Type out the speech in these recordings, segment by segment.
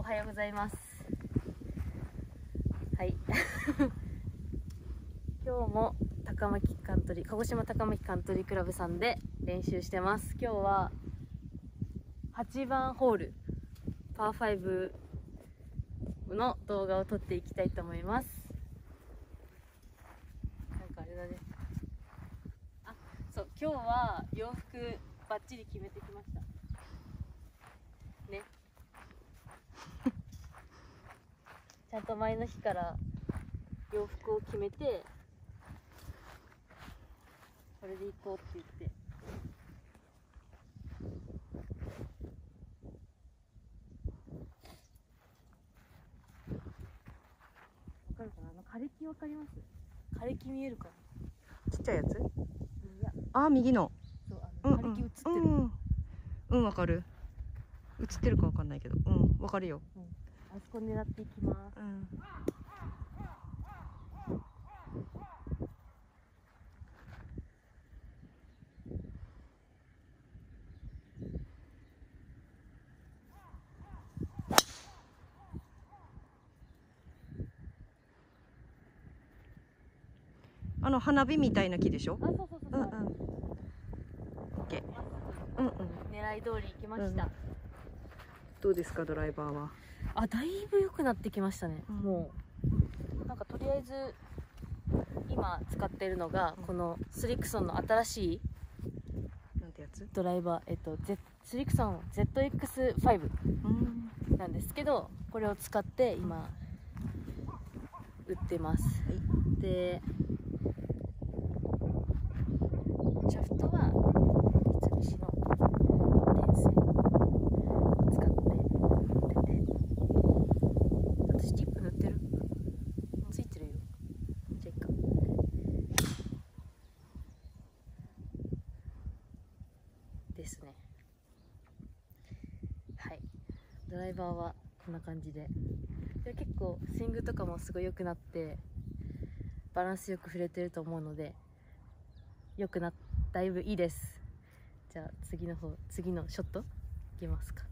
はようございます。はい今日も鹿児島高牧カントリークラブさんで練習してます。今日は8番ホールパー5の動画を撮っていきたいと思います。なんかあれだね。あ、そう、今日は洋服バッチリ決めてきましたねちゃんと前の日から洋服を決めて、これで行こうって言って。わかるかな、枯れ木わかります？枯れ木見えるかな？ ちっちゃいやつ？ いや、 あ、右の。 そう、枯れ木映ってる。 うん、わかる。映ってるかわかんないけど、わかるよ。 あそこ狙っていきます。 花火みたいな木でしょ？ あ、そうそうそうそう。 オッケー。 狙い通り行きました。 どうですか、ドライバーは？ あ、だいぶ良くなってきましたね。もうなんかとりあえず今使ってるのがこのスリクソンの新しいなんてやつ？ ドライバー、スリクソン ZX5 なんですけど、これを使って今打ってます。で、シャフトは三菱の天線を使って打ってて、私チップ塗ってる？ついてるよ。チェックですね。はい、ドライバーはこんな感じで、結構スイングとかもすごい良くなってバランスよく振れてると思うので、だいぶいいです。じゃあ次のショットいきますか。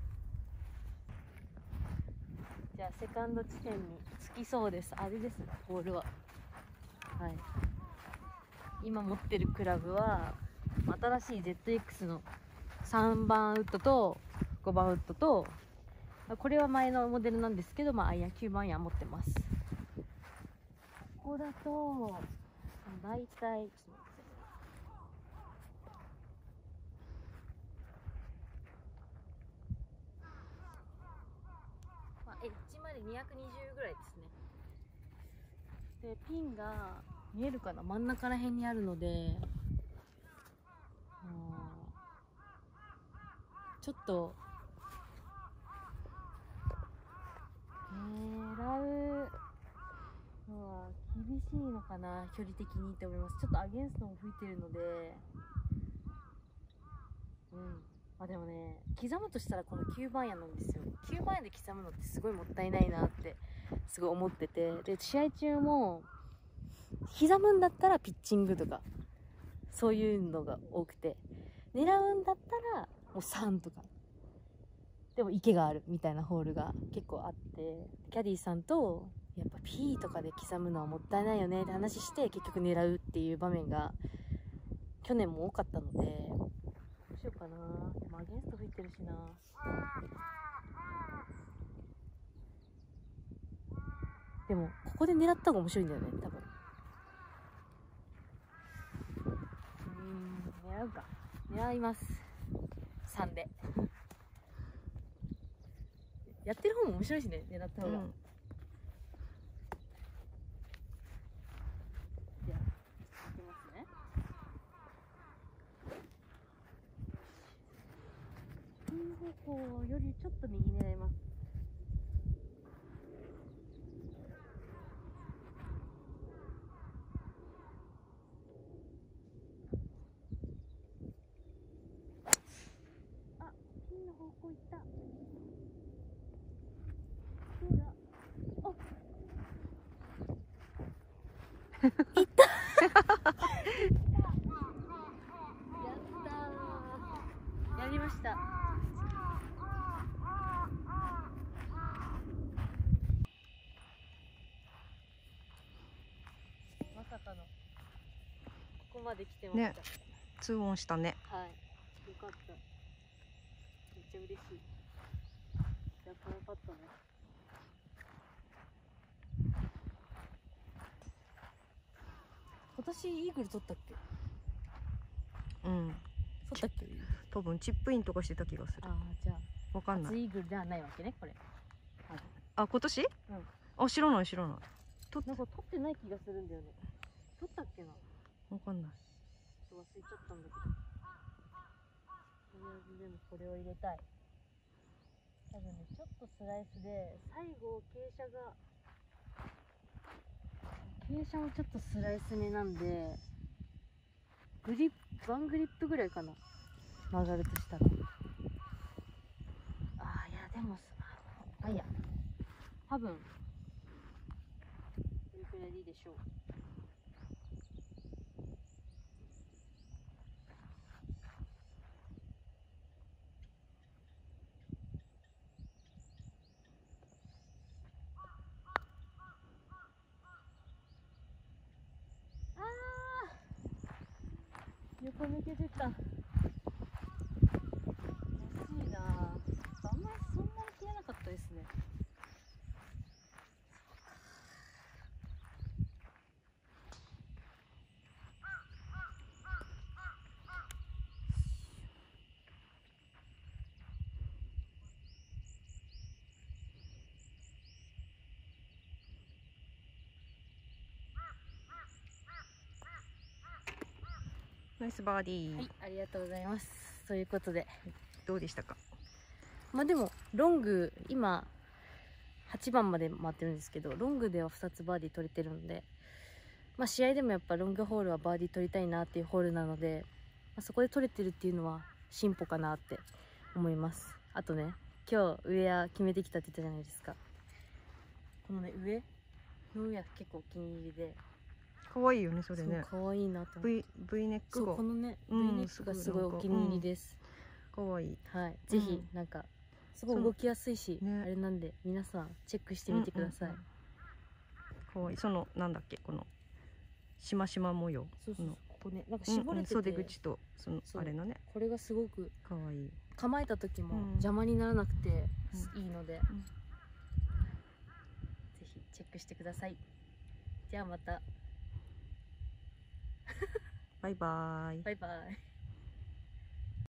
じゃあセカンド地点に着きそうです。あれです、ボールは。はい、今持ってるクラブは新しい ZX の3番ウッドと5番ウッドと、これは前のモデルなんですけど、アイアン9番アイアン持ってます。ここだと大体エッジまで220ぐらいですね。で、ピンが見えるかな、真ん中ら辺にあるので、ちょっと狙うのは厳しいのかな、距離的にって思います。ちょっとアゲンストも吹いてるので、でもね、刻むとしたらこの9番アイアンなんですよ。9番アイアンで刻むのってすごいもったいないなってすごい思ってて、で試合中も刻むんだったらピッチングとかそういうのが多くて、狙うんだったらもう3とかでも池があるみたいなホールが結構あって、キャディーさんとやっぱ P とかで刻むのはもったいないよねって話して、結局狙うっていう場面が去年も多かったので、どうしようかな。でもアゲンスト吹いてるしな。でもここで狙った方が面白いんだよね、多分。狙うか。狙います。3でやってる方も面白いしね、狙った方が。じゃあいきますね。ピン方向よりちょっと右狙います。あ、ピンの方向行った。どうだ？あ、いったやったー、やりました。 まで来てました。 ね、2オンしたね。 はい。よかった。めっちゃ嬉しい。やっぱよかったね。今年イーグル取ったっけ？ うん、 取ったっけ？ 多分チップインとかしてた気がする。 ああ、じゃあわかんない。 初イーグルではないわけね、これ。 あ、今年？ うん。 あ、知らない知らない。 なんか取ってない気がするんだよね。取ったっけな。 わかんない。 ちょっと忘れちゃったんだけど。とりあえずでもこれを入れたい。多分ね、ちょっとスライスで最後傾斜もちょっとスライス目なんで、ワングリップぐらいかな、曲がるとしたら。ああ、いやでもあ、いや多分これくらいでいいでしょう。横抜けてた。惜しいな。あんまりそんなに切れなかったですね。 ナイスバーディー。 はい、ありがとうございます。ということで、 どうでしたか？ まあでもロング今8番まで回ってるんですけど、ロングでは2つバーディー取れてるので、まあ試合でもやっぱロングホールはバーディー取りたいなっていうホールなので、まあ、そこで取れてるっていうのは進歩かなって思います。あとね、今日ウェア決めてきたって言ったじゃないですか。このね、上のウェア結構お気に入りで、 可愛いよねそれね。 可愛いなと思って。 V ネックがそう、このね、 うん V ネックがすごいお気に入りです。 可愛い。 はい、ぜひなんかすごい動きやすいし、 ね、 あれなんで皆さんチェックしてみてください。 可愛い。そのなんだっけ、このしましま模様。 そうそう、ここね、なんか絞れてて、 袖口とそのあれのね、 これがすごく可愛い。 構えた時も邪魔にならなくていいので、ぜひチェックしてください。じゃあまた。 バイバーイ。 バイバイ。